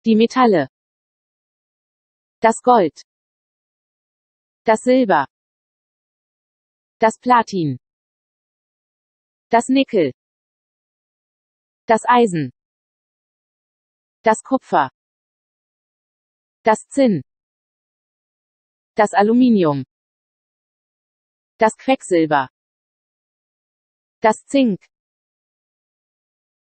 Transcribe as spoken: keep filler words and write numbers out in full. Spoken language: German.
Die Metalle. Das Gold. Das Silber. Das Platin. Das Nickel. Das Eisen. Das Kupfer. Das Zinn. Das Aluminium. Das Quecksilber. Das Zink.